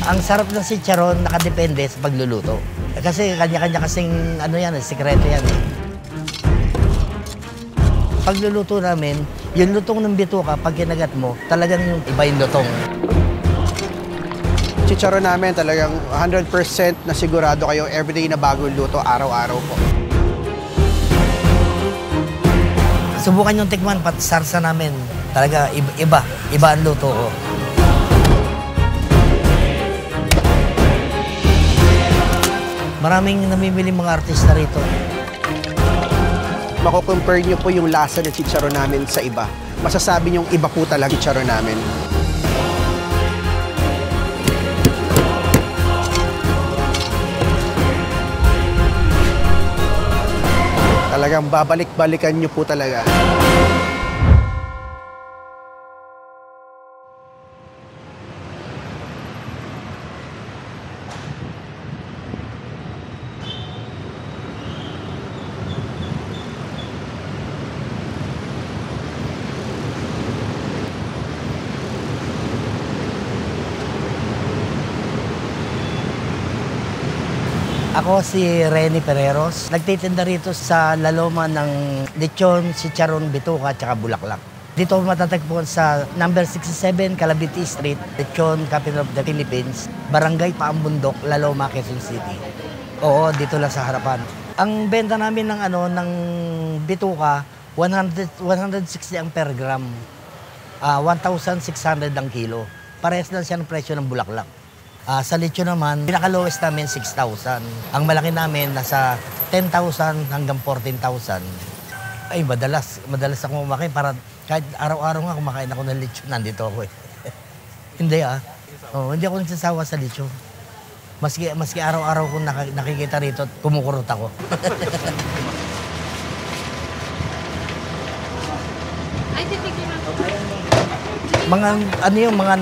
Ang sarap ng chicharon nakadepende sa pagluluto. Kasi kanya-kanya kasing ano yan, sikreto yan. Pagluluto namin, yung lutong ng bituka, pag kinagat mo, talagang yung iba yung lutong. Chicharon namin talagang 100% na sigurado kayo everyday na bagong luto, araw-araw po. Subukan yung tikman, pati sarsa namin. Talaga iba ang luto ko. Maraming namimili mga artista rito. Mako-compare nyo po yung lasa ng chicharon namin sa iba. Masasabi nyo iba po talaga chicharon namin. Talagang babalik-balikan nyo po talaga. Ako si Rene Pereros. Nagtitinda rito sa Laloma ng lechon, chicharon, bituka at bulaklak. Dito matatagpuan sa number 67 Calavite Street, Lechon, Capital of the Philippines, Barangay Paambundok, Laloma, Quezon City. Oo, dito lang sa harapan. Ang benta namin ng bituka, 160 ang per gram. 1,600 ang kilo. Parehas lang siya ng presyo ng bulaklak. Sa lechon naman, pinaka-lowest namin 6,000. Ang malaki namin nasa 10,000 hanggang 14,000. Ay, madalas ako kumakain para kahit araw-araw nga kumakain ako ng lechon. Nandito ako eh. Hindi hindi ako nagsasawa sa lechon. Maski araw-araw ko nakikita rito at kumukurot ako. Ay, titignan ko. Mga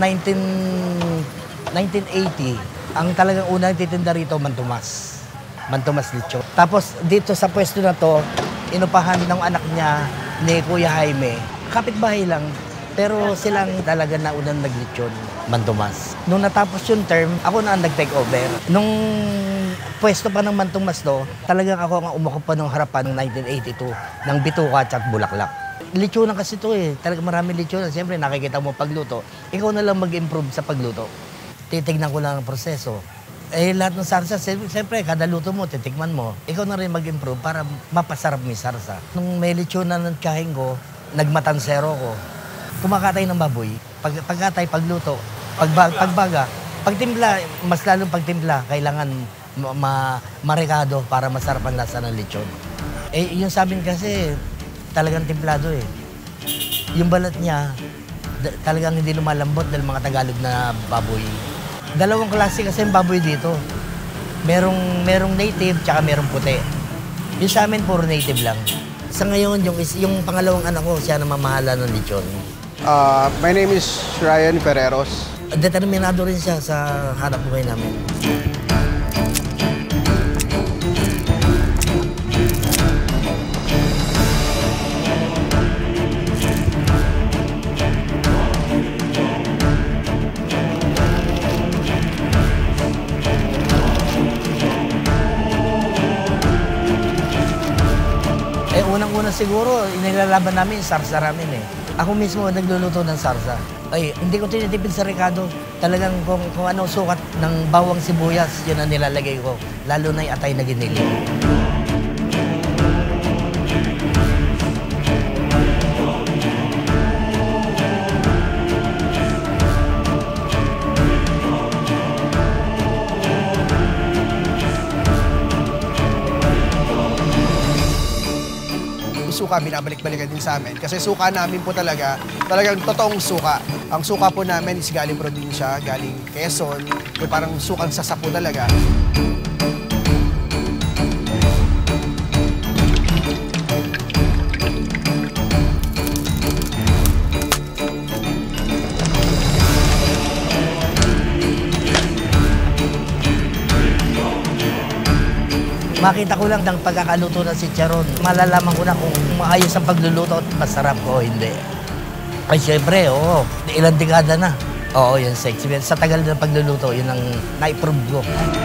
1980, ang talagang unang titinda rito, Mantomas Lechon. Tapos dito sa pwesto na to, inupahan ng anak niya ni Kuya Jaime. Kapitbahay lang, pero silang talaga na unang naglechon, Mantomas. Nung natapos yung term, ako na ang nag-take over. Nung pwesto pa ng Mantomas to, talagang ako ang umukupa ng harapan ng 1982 ng bituka at bulaklak. Lechonan kasi to eh, talagang maraming lechonan. Siyempre nakikita mo pagluto, ikaw na lang mag-improve sa pagluto. Titignan ko lang ang proseso. Lahat ng sarsa, siyempre, kada luto mo, titikman mo. Ikaw na rin mag-improve para mapasarap mo yung sarsa. Nung may lechonan ng tiyahin ko, nagmatansero ko. Kumakatay ng baboy. Pagkatay, pagluto, pagbaga, pagtimpla, mas lalong pagtimpla, kailangan marekado para masarap ang lasa ng lechon. Yung sa amin kasi, talagang timplado eh. Yung balat niya, talagang hindi lumalambot dahil mga Tagalog na baboy. Dalawang klase kasi ang baboy dito. Merong native tsaka merong puti. Yung sa amin puro native lang. Sa ngayon, yung pangalawang anak ko, siya na mamahala ng lechon. My name is Ryan Pereros. Determinado rin siya sa hanap buhay namin. Unang-una siguro, inilalaban namin yung sarsa namin eh. Ako mismo nagluluto ng sarsa. Ay, hindi ko tinitipid sa rekado. Talagang kung ano sukat ng bawang sibuyas, yun ang nilalagay ko. Lalo na yung atay na giniling. Suka, binabalik-balikan din sa amin. Kasi suka namin po talagang totoong suka. Ang suka po namin is galing probinsya, galing Quezon. Parang sukang sasa po talaga. Makita ko lang ng pagkakaluto ng chicharon. Malalaman ko na kung maayos ang pagluluto at masarap o hindi. Ay, syempre, oo. Ilang dekada na. Oo, yung sexy. Sa tagal ng pagluluto, yun ang na-improve ko.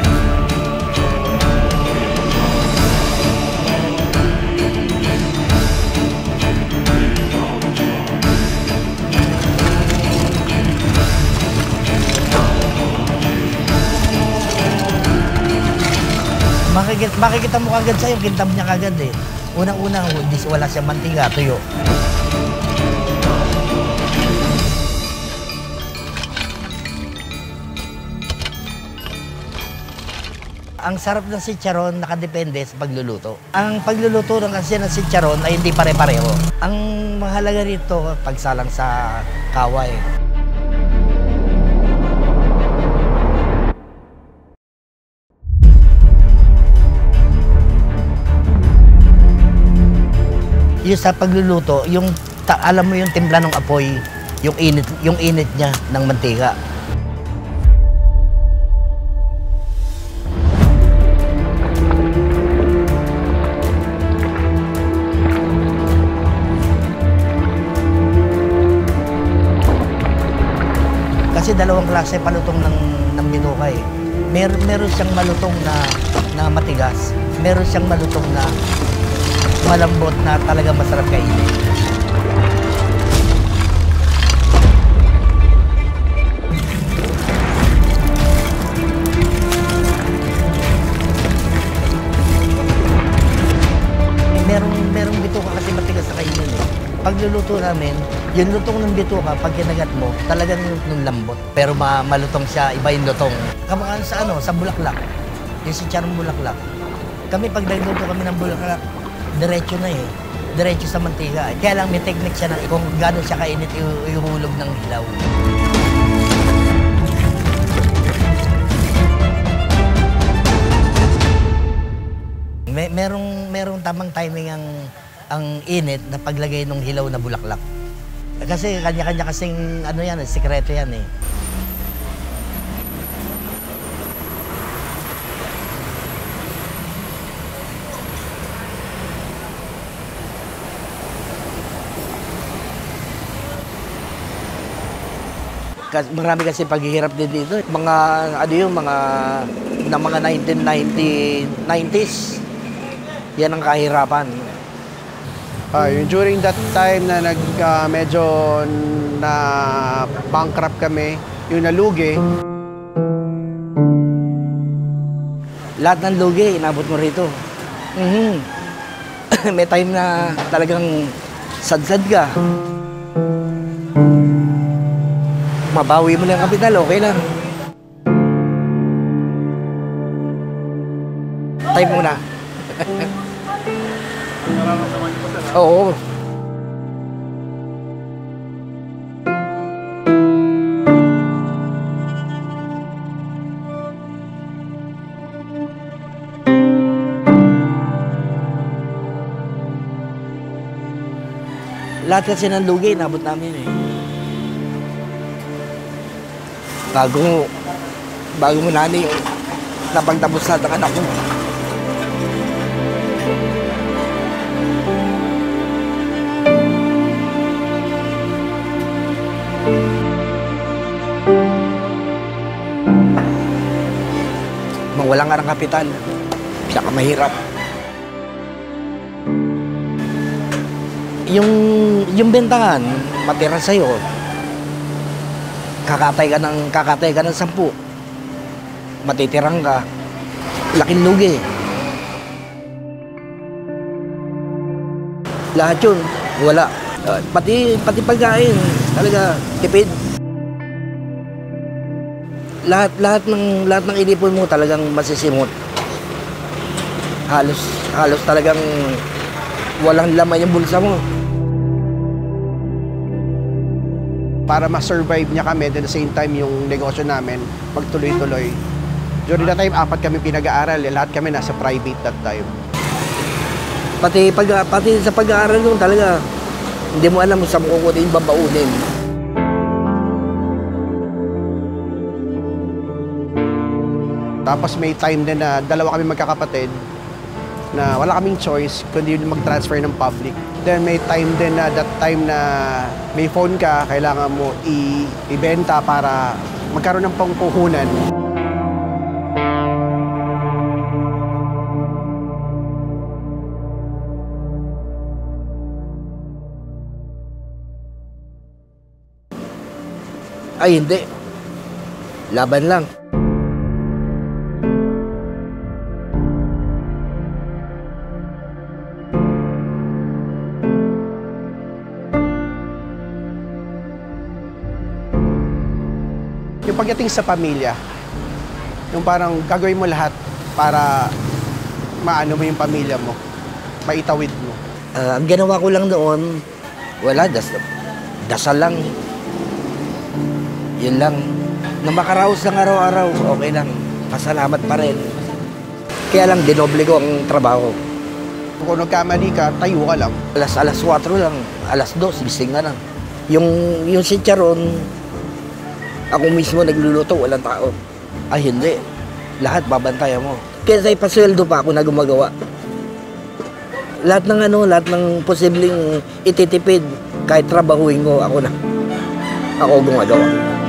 Makikita mo kagad sa'yo, kintab niya kagad eh. Unang-una, wala siyang mantika, tuyo. Ang sarap ng chicharon nakadepende sa pagluluto. Ang pagluluto ng kasi ng chicharon ay hindi pare-pareho. Ang mahalaga rito, pagsalang sa kaway. Yung sa pagluluto, alam mo yung timpla ng apoy, yung init niya ng mantika. Kasi dalawang klase palutong ng bituka eh. Meron siyang malutong na matigas, meron siyang malutong na malambot na talaga masarap kainin. Merong bituka kasi matigas sa kainin eh. Pagluluto namin, yung lutong ng bituka, pag kinagat mo, talagang yung lambot. Pero malutong siya, iba yung lutong. Kamukha sa bulaklak, yung chicharong bulaklak. Kami pag nagluto kami ng bulaklak, diretso na eh. Diretso sa mantika. Kaya lang may technique siya kung gano'n siya kainit ihulog ng hilaw. Merong tamang timing ang init na paglagay ng hilaw na bulaklak. Kasi kanya-kanya kasing yan, sikreto yan eh. Marami kasi paghihirap din dito. Mga 1990s. Yan ang kahirapan. Yung during that time na medyo na bankrupt kami, yung nalugi. Lahat ng lugi, inabot mo rito. May time na talagang sad-sad ka. Mabawi mo lang ang kapital, okay lang. Time muna. Oo. Lahat kasi ng lugi, inabot namin eh. Bago mo nani napagtapos lahat ng anak mo. Mawalan ka ng kapital, saka mahirap. Yung bentahan, matira sa'yo. Kakatay ka ng 10. Matitirang ka. Laking lugi. Lahat yun, wala. Pati pagkain, talaga, tipid. Lahat ng inipon mo talagang masisimot. Halos talagang walang laman yung bulsa mo. Para ma-survive niya kami, at the same time yung negosyo namin magtuloy-tuloy. During that time, 4 kami pinag-aaral, lahat kami nasa private that time. Pati sa pag-aaral nung talaga, hindi mo alam kung saan mo kukunin yung babaunin. Tapos may time din na 2 kami magkakapatid. na wala kaming choice kundi mag-transfer ng public. Then may time din na that time na may phone ka, kailangan mo ibenta para magkaroon ng pangpuhunan. Ay, hindi. Laban lang. Yung pagdating sa pamilya, yung parang gagawin mo lahat para maano mo yung pamilya mo, maitawid mo. Ang ginawa ko lang noon, wala, dasal lang. Yun lang. Na makaraos lang araw-araw, okay lang. Pasalamat pa rin. Kaya lang, dinoble ko ang trabaho. Kung nagkamali ka, tayo ka lang. Alas 4 lang, alas 2, gising na lang. Yung chicharon, ako mismo nagluluto, walang tao. Ay, hindi. Lahat babantayan mo. Kaya sa'yo pasweldo pa ako na gumagawa. Lahat ng posibleng ititipid, kahit trabahuin ko, ako na. Ako gumagawa.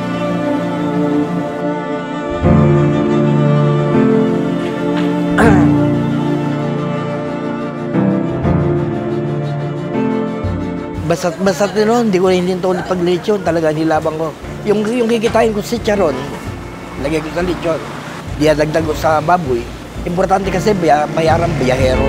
Basta't noon, hindi ko hindi ito ulit pag-lechon, talaga nilabang ko. Yung kikitain ko si chicharon, lagay ko sa lechon. Dinadagdag ko sa baboy. Importante kasi bayaran biyahero.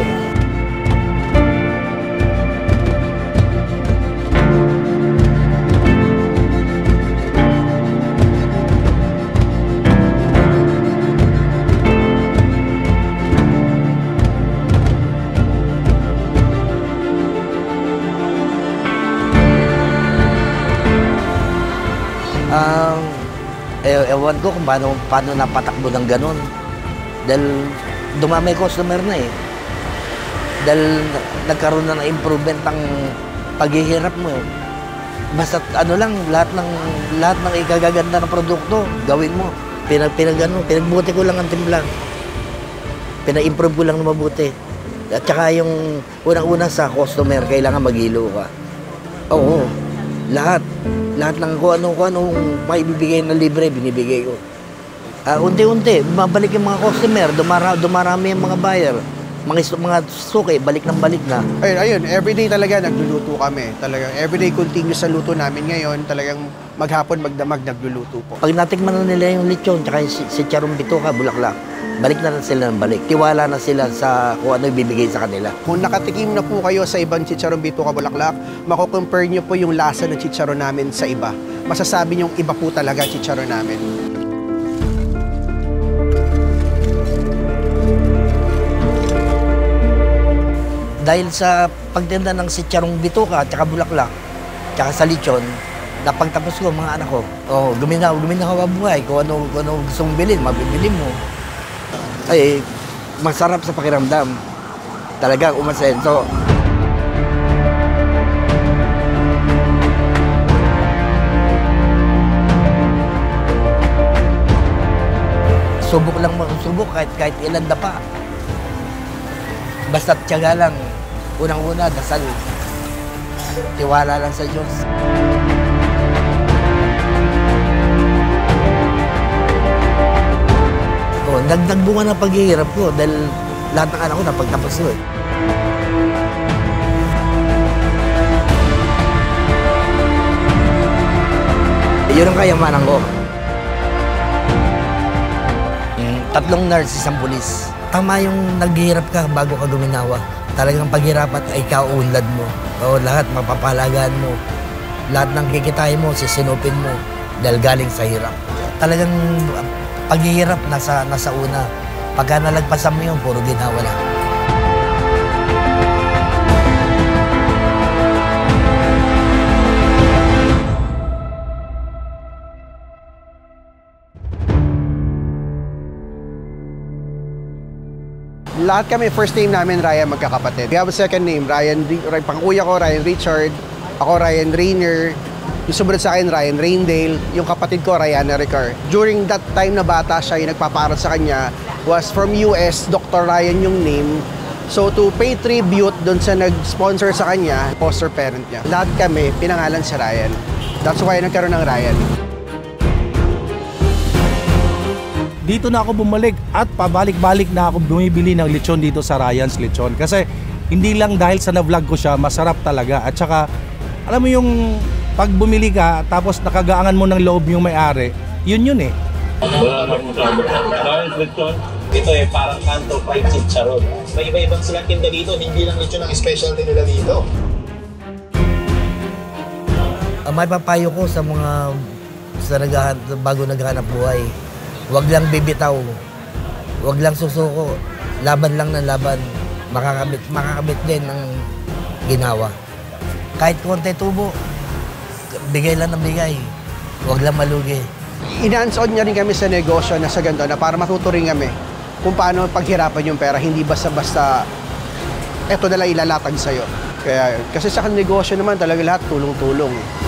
Ewan ko kung paano napatakbo ng ganun. Dahil dumamay customer na eh. Dahil nagkaroon na ng improvement ang paghihirap mo. Basta lahat ng ikagaganda ng produkto, gawin mo. Pinagbuti ko lang ang timpla. Pina-improve ko lang na mabuti. At saka yung unang-una sa customer, kailangan maghilo ka. Oo, lahat ng kung anong maibibigay na libre, binibigay ko. Unti-unti, mabalik yung mga customer, dumarami yung mga buyer. Mga suki, balik na. Ayun, everyday talaga nagluluto kami. Talagang everyday continuous sa luto namin ngayon. Talagang maghapon, magdamag, nagluluto po. Pag natikman na nila yung lechon, tsaka yung si Charong Bituka, Bulaklak, balik na sila ng balik. Tiwala na sila sa kung ano ibibigay sa kanila. Kung nakatikim na po kayo sa ibang chicharon Bituka Bulaklak, mako-compare nyo po yung lasa ng chicharon namin sa iba. Masasabi nyo iba po talaga chicharon namin. Dahil sa pagtinda ng si Charong Bituka, tsaka Bulaklak, tsaka sa lechon, napagtapos ko mga anak ko. Guminawa ka buhay. Kung ano gusto mong bilhin, mabibili mo. Ay, masarap sa pakiramdam. Talagang umasenso. Subok lang subok kahit ilan na pa. Basta't tiyaga lang. Unang-una, dasal. Tiwala lang sa Diyos. Nagdagbunga ng paghihirap ko dahil lahat ng anak ko napagtapos ko eh. Yun ang kayamanan ko. 3 nurse, 1 pulis. Tama yung naghihirap ka bago ka guminawa. Talagang paghirapat ay kaunlad mo. Lahat mapapalagaan mo. Lahat ng kikitain mo, sisinupin mo dahil galing sa hirap. Talagang paghihirap nasa una. Pagka nalagpasan mo yun, puro ginawa lang. Lahat kami, first name namin, Ryan, magkakapatid. We have a second name, pang-kuya ko, Ryan Richard. Ako, Ryan Rainier. Yung sumunod sa akin, Ryan Raindale. Yung kapatid ko, Rayana Ricar. During that time na bata siya, yung nagpaparat sa kanya was from US, Dr. Ryan yung name. So to pay tribute doon sa nag-sponsor sa kanya, foster parent niya, lahat kami pinangalan si Ryan. That's why nagkaroon ng Ryan. Dito na ako bumalik at pabalik-balik na ako bumibili ng lechon dito sa Ryan's Lechon. Kasi hindi lang dahil sa na-vlog ko siya, masarap talaga. At saka, alam mo yung pag bumili ka, tapos nakagaangan mo ng loob yung may-ari, yun eh. Ryan's Lechon. Ito parang kanto fried chicharon. May iba-ibang silang tinda dito, hindi lang lechon ang specialty nila dito. May papayo ko sa mga bago naghahanap buhay. Huwag lang bibitaw. Huwag lang susuko. Laban lang ng laban. Makakabit din ng ginawa. Kahit konti tubo, bigay lang ng bigay. Huwag lang malugi. Ina-hands-on niya rin kami sa negosyo na sa ganito na para matuto rin kami kung paano paghirapan yung pera. Hindi basta-basta eto na lang ilalatag sa'yo. Kasi sa negosyo naman talaga lahat tulong-tulong.